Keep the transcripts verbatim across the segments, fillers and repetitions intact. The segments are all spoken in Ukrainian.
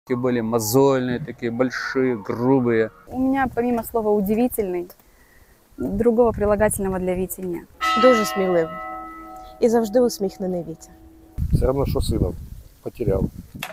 Такие были мозольные, такие большие, грубые. У меня помимо слова «удивительный», другого прилагательного для Віті нет. Дуже сміливий і завжди усміхнений Вітя. Все одно, що сина потеряв.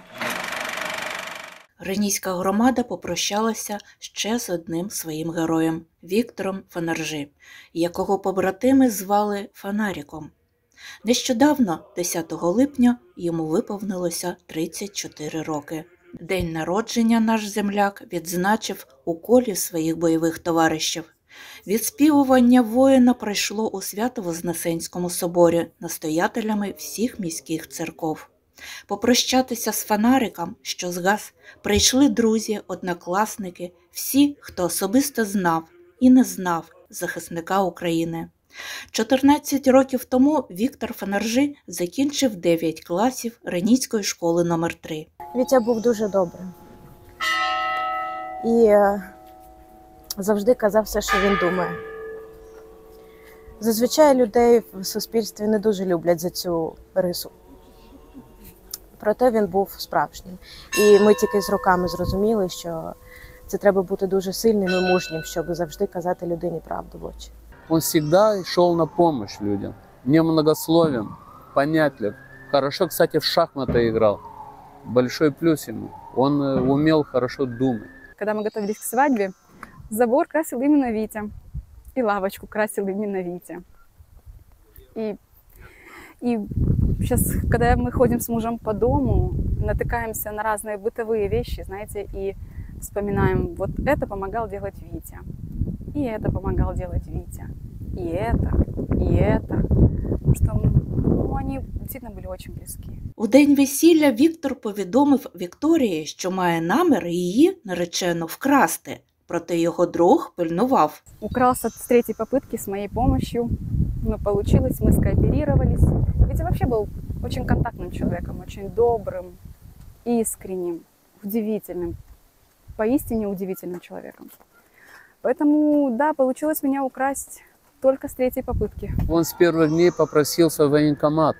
Ренійська громада попрощалася ще з одним своїм героєм – Віктором Фанаржі, якого побратими звали Фонариком. Нещодавно, десятого липня, йому виповнилося тридцять чотири роки. День народження наш земляк відзначив у колі своїх бойових товаришів. Відспівування воїна пройшло у Свято-Вознесенському соборі настоятелями всіх міських церков. Попрощатися з Фонариком, що згас, прийшли друзі, однокласники, всі, хто особисто знав і не знав захисника України. чотирнадцять років тому Віктор Фанаржі закінчив дев'ять класів Ренійської школи номер три. Вітя був дуже добрим. І завжди казав все, що він думає. Зазвичай людей в суспільстві не дуже люблять за цю рису. Проте він був справжнім. І ми тільки з роками зрозуміли, що це треба бути дуже сильним і мужнім, щоб завжди казати людині правду в очі. Он всегда шел на помощь людям. Немногословен, понятлив. Хорошо, кстати, в шахматы играл. Большой плюс ему. Он умел хорошо думать. Когда мы готовились к свадьбе, забор красил именно Витя. И лавочку красил именно Витя. И, и сейчас, когда мы ходим с мужем по дому, натыкаемся на разные бытовые вещи, знаете, и вспоминаем, вот это помогал делать Витя. И это помогал делать Витя. И это, и это. Потому что ну, они действительно были очень близки. У день весілля Віктор повідомив Вікторії, що має намір її наречену вкрасти. Проте його друг пильнував. Укрался с третьей попытки с моей помощью. Но получилось, мы скооперировались. Витя вообще был очень контактным человеком, очень добрым, искренним, удивительным, поистине удивительным человеком. Поэтому, да, получилось меня украсть только с третьей попытки. Он с первых дней попросился в военкомат.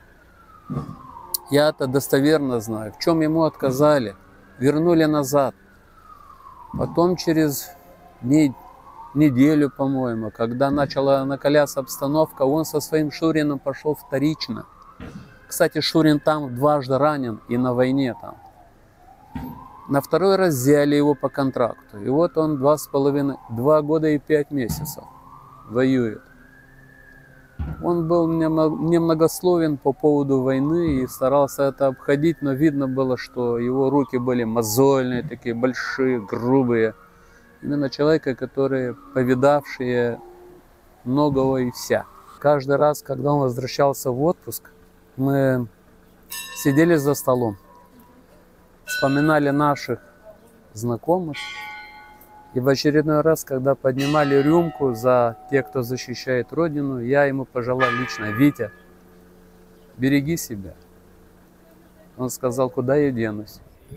Я это достоверно знаю. В чем ему отказали, вернули назад. Потом через дней, неделю, по-моему, когда начала накаляться обстановка, он со своим Шурином пошел вторично. Кстати, Шурин там дважды ранен и на войне там. На второй раз взяли его по контракту. И вот он два с половиной, два года и пять месяцев воюет. Он был немногословен по поводу войны и старался это обходить, но видно было, что его руки были мозольные, такие большие, грубые. Именно человека, которые повидавшие многого и вся. Каждый раз, когда он возвращался в отпуск, мы сидели за столом, вспоминали наших знакомых. И в очередной раз, когда поднимали рюмку за тех, кто защищает Родину, я ему пожелал лично: Витя, береги себя. Он сказал: куда я денусь?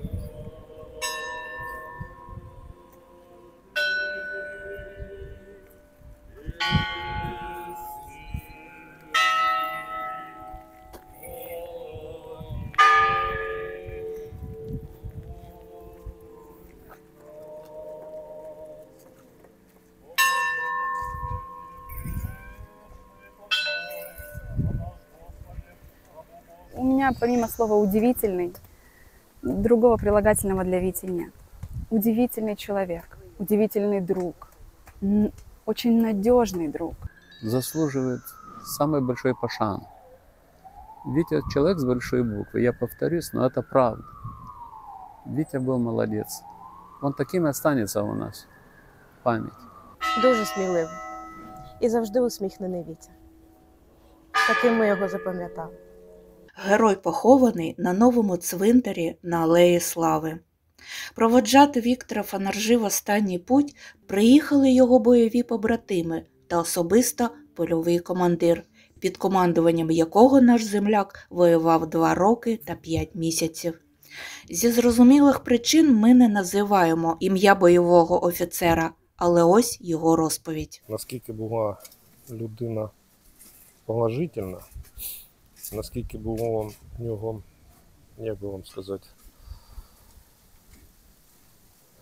У меня помимо слова «удивительный», другого прилагательного для Вити нет. Удивительный человек, удивительный друг, очень надежный друг. Заслуживает самой большой пошаны. Витя человек с большой буквы, я повторюсь, но это правда. Витя был молодец. Он таким и останется у нас в памяти. Дуже сміливий і завжди усміхнений Вітя. Таким ми його запам'ятали. Герой похований на новому цвинтарі на Алеї Слави. Проводжати Віктора Фанаржі в останній путь приїхали його бойові побратими та особисто польовий командир, під командуванням якого наш земляк воював два роки та п'ять місяців. Зі зрозумілих причин ми не називаємо ім'я бойового офіцера, але ось його розповідь. Наскільки була людина положительна, наскільки було в нього, як би вам сказати,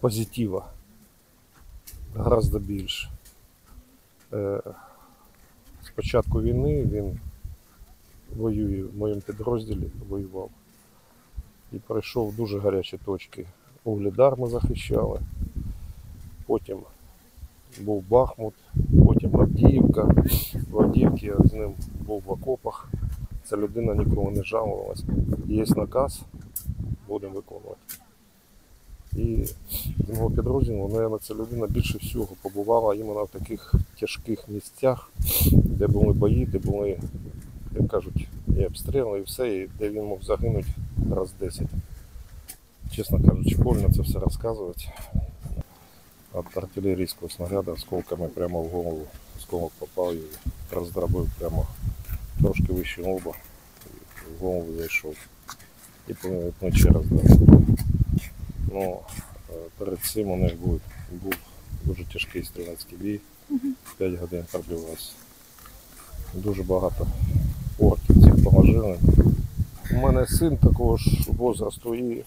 позитива гораздо більше. Е, з початку війни він воює в моєму підрозділі, воював. І пройшов дуже гарячі точки. Угледар ми захищали, потім був Бахмут, потім Авдіївка. В Авдіївці я з ним був в окопах. Ця людина ніколи не жалувалась. Є наказ, будемо виконувати. І з мого підрозділу, мабуть, ця людина більше всього побувала іменно в таких тяжких місцях, де були бої, де були, як кажуть, і обстріли, і все, і де він мог загинути раз десять. Чесно кажучи, больно це все розказувати. От артилерійського снаряду осколками прямо в голову. Осколок попав і роздробив прямо трошки вище лоба. В голову зайшов. І плече роздробив. Ну, перед цим у них був, був дуже тяжкий стрілецький бій. п'ять годин пробивався. Дуже багато орків цих положили. У мене син такого ж возрасту і,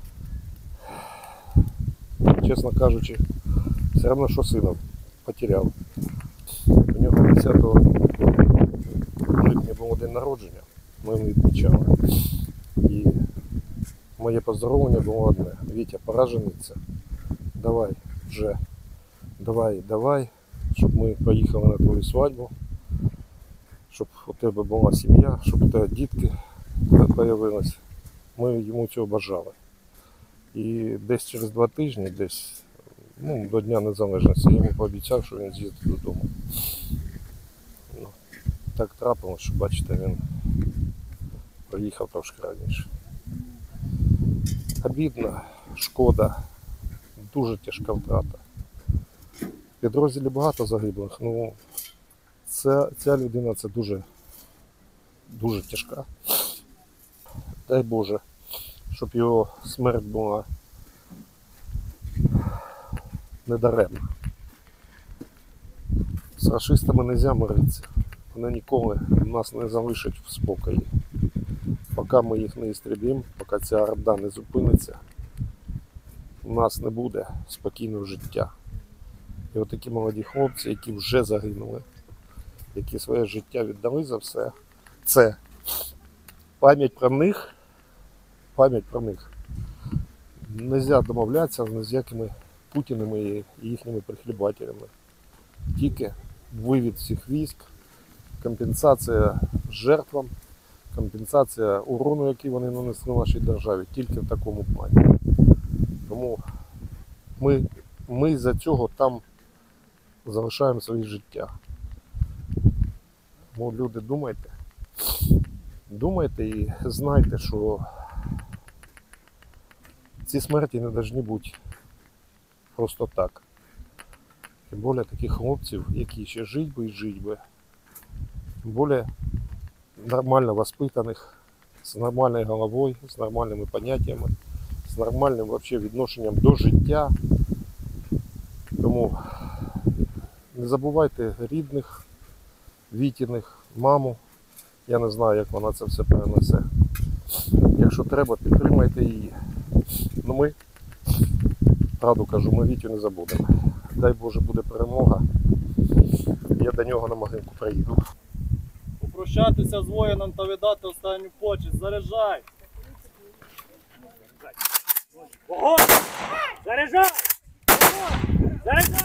чесно кажучи, все одно, що сина потеряв. У нього десятого липня було день народження, ми його відмічали. І моє поздоровлення було одне: Вітя, пора жениться. Давай вже, давай, давай, щоб ми поїхали на твою свадьбу, щоб у тебе була сім'я, щоб у тебе дітки з'явились. Ми йому цього бажали. І десь через два тижні, десь, ну, до Дня Незалежності, я йому пообіцяв, що він з'їздить додому. Ну, так трапилось, що, бачите, він приїхав трошки раніше. Обідно, шкода, дуже тяжка втрата. В підрозділі багато загиблих, ну ця, ця людина це дуже, дуже тяжка. Дай Боже, щоб його смерть була недаремна. З рашистами не можна миритися. Вони ніколи нас не залишать в спокої. Поки ми їх не істребимо, поки ця орда не зупиниться, у нас не буде спокійного життя. І от такі молоді хлопці, які вже загинули, які своє життя віддали за все, це пам'ять про них, пам'ять про них. Нельзя домовлятися ні з якими Путіними і їхніми прихлібателями. Тільки вивід всіх військ, компенсація жертвам, компенсація урону, який вони нанесли нашій державі, тільки в такому плані. Тому ми, ми за цього там залишаємо своє життя. Тому, люди, думайте, думайте і знайте, що ці смерті не повинні бути просто так. Тим більше таких хлопців, які ще жить би і жить би. Тим більше нормально воспитаних, з нормальною головою, з нормальними поняттями, з нормальним вообще відношенням до життя. Тому не забувайте рідних, Вітіних, маму. Я не знаю, як вона це все перенесе. Якщо треба, підтримайте її. Ну ми, правду кажу, ми Вітю не забудемо. Дай Боже, буде перемога. Я до нього на могилку приїду. Попрощатися з воїном та віддати останню почесть. Заряджай! Вогонь! Заряджай! Вогонь! Заряджай!